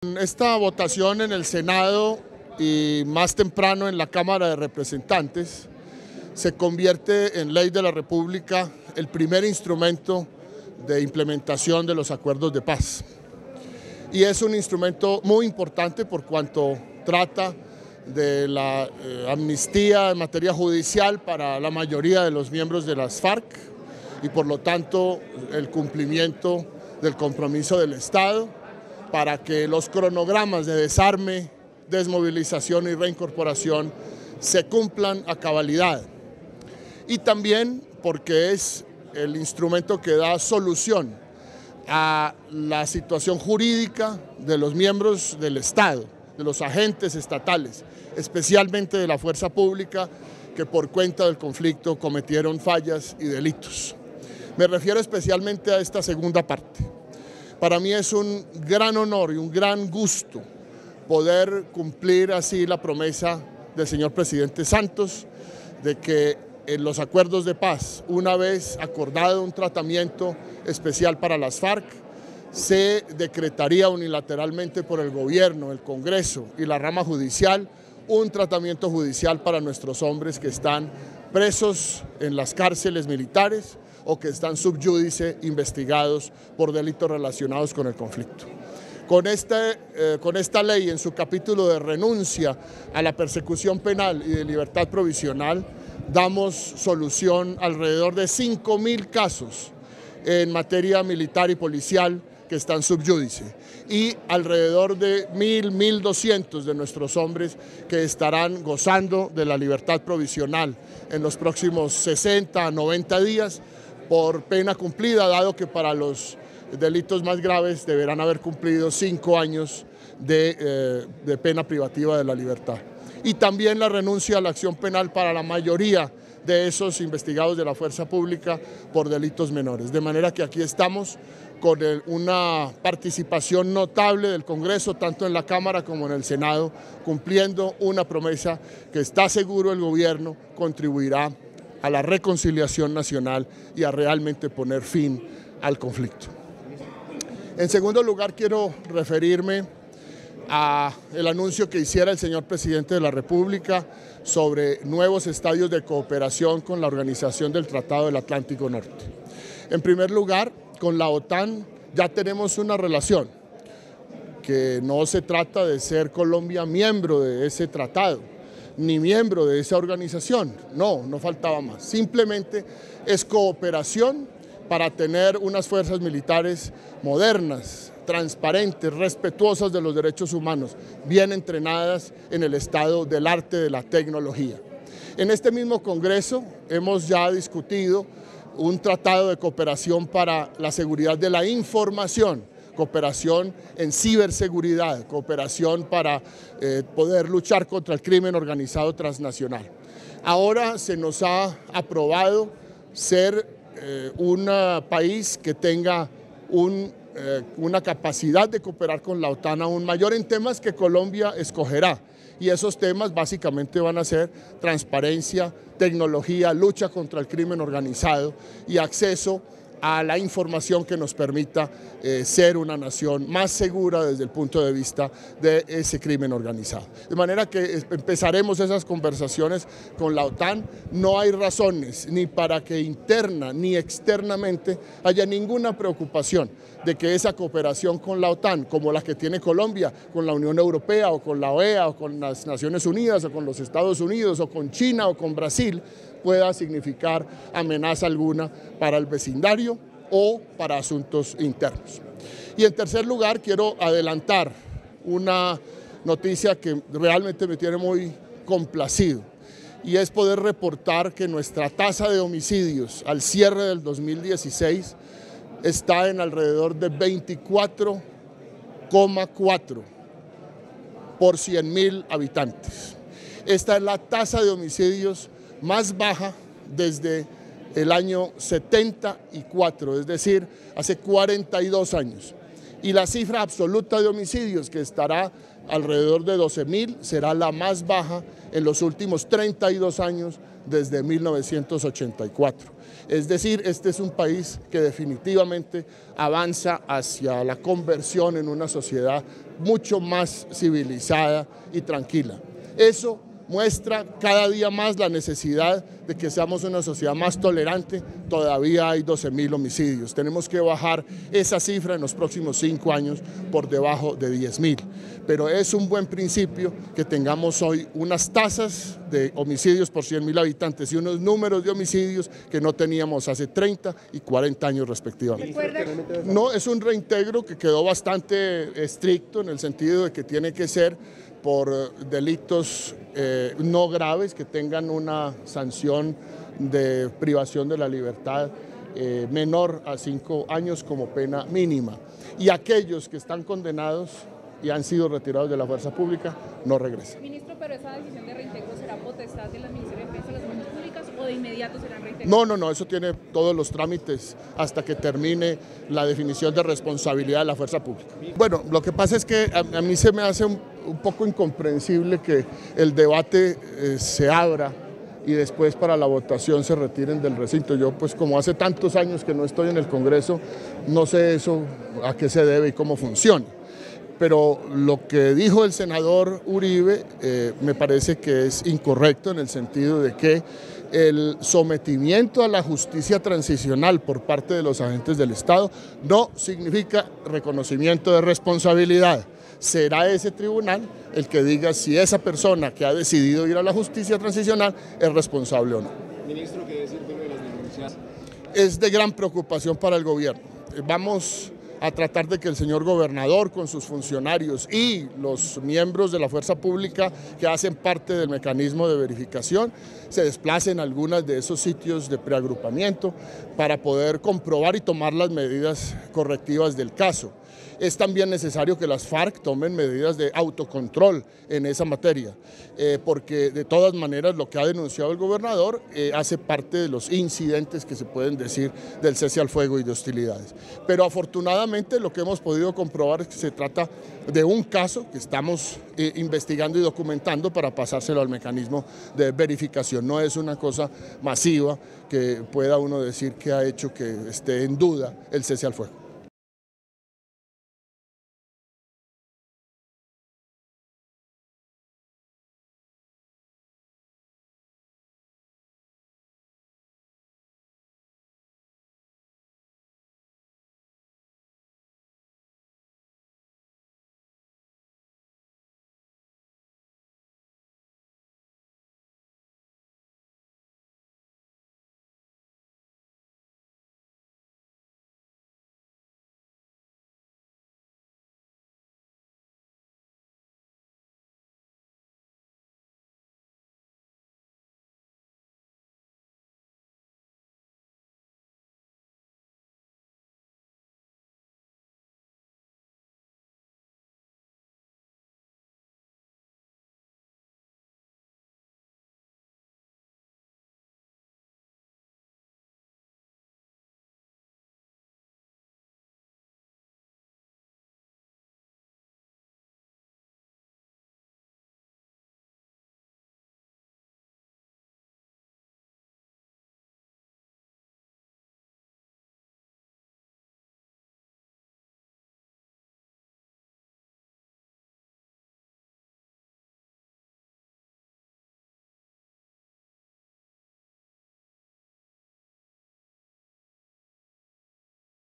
Esta votación en el Senado y más temprano en la Cámara de Representantes se convierte en ley de la República el primer instrumento de implementación de los acuerdos de paz. Y es un instrumento muy importante por cuanto trata de la amnistía en materia judicial para la mayoría de los miembros de las FARC y por lo tanto el cumplimiento del compromiso del Estado para que los cronogramas de desarme, desmovilización y reincorporación se cumplan a cabalidad. Y también porque es el instrumento que da solución a la situación jurídica de los miembros del Estado, de los agentes estatales, especialmente de la fuerza pública que por cuenta del conflicto cometieron fallas y delitos. Me refiero especialmente a esta segunda parte. Para mí es un gran honor y un gran gusto poder cumplir así la promesa del señor presidente Santos de que en los acuerdos de paz, una vez acordado un tratamiento especial para las FARC, se decretaría unilateralmente por el gobierno, el Congreso y la rama judicial un tratamiento judicial para nuestros hombres que están presos en las cárceles militares o que están sub judice investigados por delitos relacionados con el conflicto. Con esta ley, en su capítulo de renuncia a la persecución penal y de libertad provisional, damos solución a alrededor de 5.000 casos en materia militar y policial que están sub judice y alrededor de 1.200 de nuestros hombres que estarán gozando de la libertad provisional en los próximos 60 a 90 días por pena cumplida, dado que para los delitos más graves deberán haber cumplido 5 años de pena privativa de la libertad. Y también la renuncia a la acción penal para la mayoría de esos investigados de la fuerza pública por delitos menores. De manera que aquí estamos con una participación notable del Congreso, tanto en la Cámara como en el Senado, cumpliendo una promesa que está seguro el gobierno contribuirá a la reconciliación nacional y a realmente poner fin al conflicto. En segundo lugar, quiero referirme al anuncio que hiciera el señor presidente de la República sobre nuevos estadios de cooperación con la Organización del Tratado del Atlántico Norte. En primer lugar, con la OTAN ya tenemos una relación, que no se trata de ser Colombia miembro de ese tratado, ni miembro de esa organización, no faltaba más. Simplemente es cooperación para tener unas fuerzas militares modernas, transparentes, respetuosas de los derechos humanos, bien entrenadas en el estado del arte de la tecnología. En este mismo Congreso hemos ya discutido un tratado de cooperación para la seguridad de la información, cooperación en ciberseguridad, cooperación para poder luchar contra el crimen organizado transnacional. Ahora se nos ha aprobado ser un país que tenga una capacidad de cooperar con la OTAN aún mayor en temas que Colombia escogerá. Y esos temas básicamente van a ser transparencia, tecnología, lucha contra el crimen organizado y acceso a la información que nos permita ser una nación más segura desde el punto de vista de ese crimen organizado. De manera que empezaremos esas conversaciones con la OTAN. No hay razones ni para que interna ni externamente haya ninguna preocupación de que esa cooperación con la OTAN, como la que tiene Colombia con la Unión Europea o con la OEA o con las Naciones Unidas o con los Estados Unidos o con China o con Brasil, pueda significar amenaza alguna para el vecindario o para asuntos internos. Y en tercer lugar, quiero adelantar una noticia que realmente me tiene muy complacido, y es poder reportar que nuestra tasa de homicidios al cierre del 2016 está en alrededor de 24,4 por 100.000 habitantes. Esta es la tasa de homicidios más baja desde el año 74, es decir, hace 42 años. Y la cifra absoluta de homicidios, que estará alrededor de 12.000, será la más baja en los últimos 32 años desde 1984. Es decir, este es un país que definitivamente avanza hacia la conversión en una sociedad mucho más civilizada y tranquila. Eso muestra cada día más la necesidad de que seamos una sociedad más tolerante. Todavía hay 12.000 homicidios. Tenemos que bajar esa cifra en los próximos 5 años por debajo de 10.000. Pero es un buen principio que tengamos hoy unas tasas de homicidios por 100.000 habitantes y unos números de homicidios que no teníamos hace 30 y 40 años respectivamente. No, es un reintegro que quedó bastante estricto en el sentido de que tiene que ser por delitos no graves, que tengan una sanción de privación de la libertad menor a 5 años como pena mínima. Y aquellos que están condenados y han sido retirados de la fuerza pública no regresan. Ministro, pero esa decisión de reintegro será potestad del Ministerio de Defensa de las Fuerzas Públicas o de inmediato serán reintegrados. No, eso tiene todos los trámites hasta que termine la definición de responsabilidad de la fuerza pública. Bueno, lo que pasa es que a mí se me hace un poco incomprensible que el debate se abra y después para la votación se retiren del recinto. Yo, pues como hace tantos años que no estoy en el Congreso, no sé eso a qué se debe y cómo funciona. Pero lo que dijo el senador Uribe me parece que es incorrecto en el sentido de que el sometimiento a la justicia transicional por parte de los agentes del Estado no significa reconocimiento de responsabilidad. Será ese tribunal el que diga si esa persona que ha decidido ir a la justicia transicional es responsable o no. Ministro, ¿qué decir de las denuncias? Es de gran preocupación para el gobierno. Vamos a tratar de que el señor gobernador con sus funcionarios y los miembros de la fuerza pública que hacen parte del mecanismo de verificación se desplacen a algunos de esos sitios de preagrupamiento para poder comprobar y tomar las medidas correctivas del caso. Es también necesario que las FARC tomen medidas de autocontrol en esa materia, porque de todas maneras lo que ha denunciado el gobernador hace parte de los incidentes que se pueden decir del cese al fuego y de hostilidades. Pero afortunadamente lo que hemos podido comprobar es que se trata de un caso que estamos investigando y documentando para pasárselo al mecanismo de verificación. No es una cosa masiva que pueda uno decir que ha hecho que esté en duda el cese al fuego.